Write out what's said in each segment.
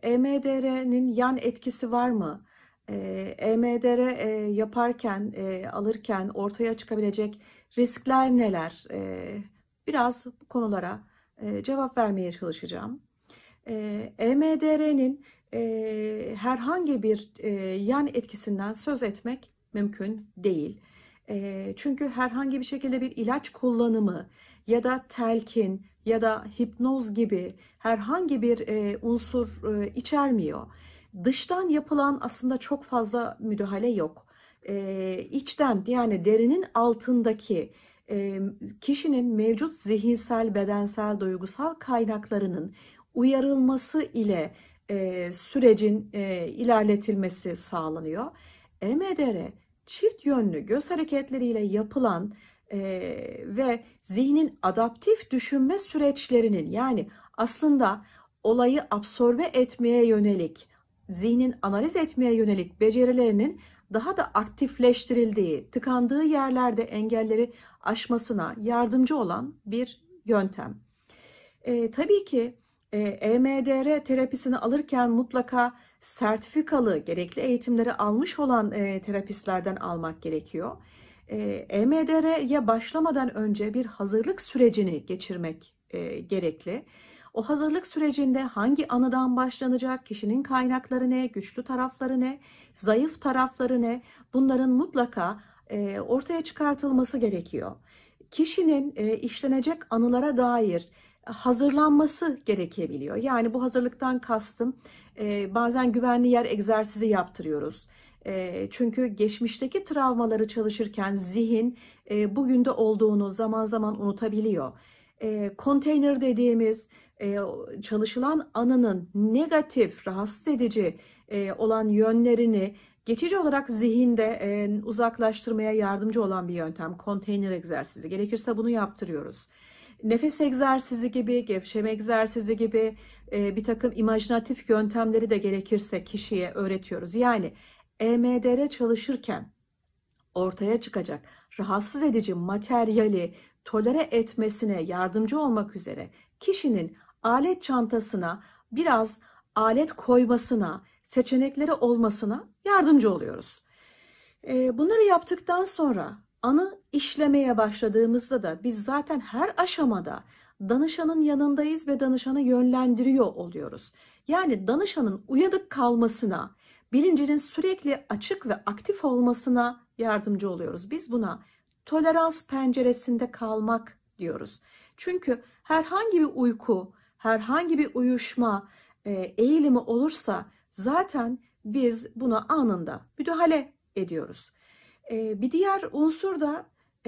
EMDR'nin yan etkisi var mı? EMDR yaparken, alırken ortaya çıkabilecek riskler neler? Biraz bu konulara cevap vermeye çalışacağım. EMDR'nin herhangi bir yan etkisinden söz etmek mümkün değil. Çünkü herhangi bir şekilde bir ilaç kullanımı ya da telkin ya da hipnoz gibi herhangi bir unsur içermiyor. Dıştan yapılan aslında çok fazla müdahale yok. İçten, yani derinin altındaki kişinin mevcut zihinsel, bedensel, duygusal kaynaklarının uyarılması ile sürecin ilerletilmesi sağlanıyor. EMDR çift yönlü göz hareketleriyle yapılan ve zihnin adaptif düşünme süreçlerinin, yani aslında olayı absorbe etmeye yönelik, zihnin analiz etmeye yönelik becerilerinin daha da aktifleştirildiği, tıkandığı yerlerde engelleri aşmasına yardımcı olan bir yöntem. Tabii ki EMDR terapisini alırken mutlaka sertifikalı, gerekli eğitimleri almış olan terapistlerden almak gerekiyor. EMDR'ye başlamadan önce bir hazırlık sürecini geçirmek gerekli. O hazırlık sürecinde hangi anıdan başlanacak, kişinin kaynakları ne, güçlü tarafları ne, zayıf tarafları ne, bunların mutlaka ortaya çıkartılması gerekiyor. Kişinin işlenecek anılara dair hazırlanması gerekebiliyor. Yani bu hazırlıktan kastım bazen güvenli yer egzersizi yaptırıyoruz. Çünkü geçmişteki travmaları çalışırken zihin bugün de olduğunu zaman zaman unutabiliyor. Konteyner dediğimiz çalışılan anının negatif, rahatsız edici olan yönlerini geçici olarak zihinde uzaklaştırmaya yardımcı olan bir yöntem. Konteyner egzersizi. Gerekirse bunu yaptırıyoruz. Nefes egzersizi gibi, gevşeme egzersizi gibi bir takım imajinatif yöntemleri de gerekirse kişiye öğretiyoruz. Yani EMDR çalışırken ortaya çıkacak rahatsız edici materyali tolere etmesine yardımcı olmak üzere kişinin alet çantasına biraz alet koymasına, seçenekleri olmasına yardımcı oluyoruz. Bunları yaptıktan sonra anı işlemeye başladığımızda da biz zaten her aşamada danışanın yanındayız ve danışanı yönlendiriyor oluyoruz. Yani danışanın uyanık kalmasına, bilincinin sürekli açık ve aktif olmasına yardımcı oluyoruz. Biz buna tolerans penceresinde kalmak diyoruz. Çünkü herhangi bir uyku, herhangi bir uyuşma eğilimi olursa zaten biz buna anında müdahale ediyoruz. Bir diğer unsur da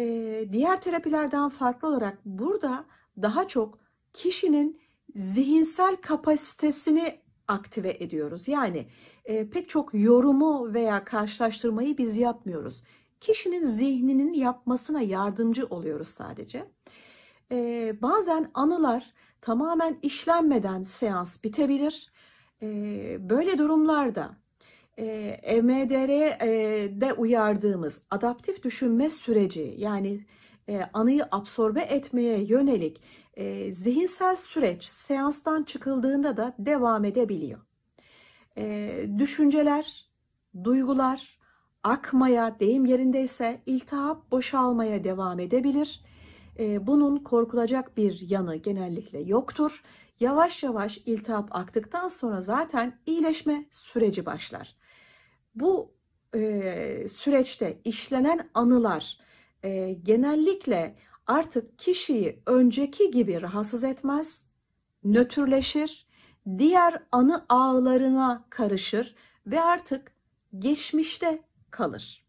diğer terapilerden farklı olarak burada daha çok kişinin zihinsel kapasitesini aktive ediyoruz. Yani pek çok yorumu veya karşılaştırmayı biz yapmıyoruz. Kişinin zihninin yapmasına yardımcı oluyoruz sadece. Bazen anılar tamamen işlenmeden seans bitebilir. Böyle durumlarda EMDR'de uyardığımız adaptif düşünme süreci, yani anıyı absorbe etmeye yönelik zihinsel süreç seanstan çıkıldığında da devam edebiliyor. Düşünceler, duygular akmaya, deyim yerindeyse iltihap boşalmaya devam edebilir. Bunun korkulacak bir yanı genellikle yoktur. Yavaş yavaş iltihap aktıktan sonra zaten iyileşme süreci başlar. Bu süreçte işlenen anılar genellikle artık kişiyi önceki gibi rahatsız etmez, nötrleşir, diğer anı ağlarına karışır ve artık geçmişte kalır.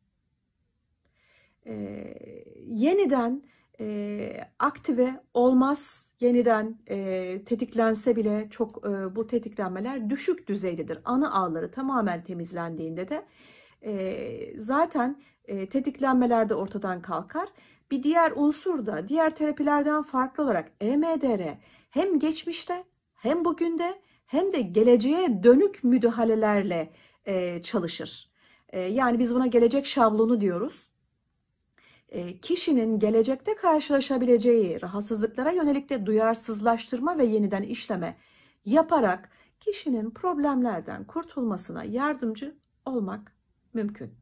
Yeniden aktive olmaz, yeniden tetiklense bile çok bu tetiklenmeler düşük düzeydedir. Anı ağları tamamen temizlendiğinde de zaten tetiklenmeler de ortadan kalkar. Bir diğer unsur da diğer terapilerden farklı olarak EMDR hem geçmişte hem bugünde hem de geleceğe dönük müdahalelerle çalışır. Yani biz buna gelecek şablonu diyoruz. Kişinin gelecekte karşılaşabileceği rahatsızlıklara yönelik de duyarsızlaştırma ve yeniden işleme yaparak kişinin problemlerden kurtulmasına yardımcı olmak mümkün.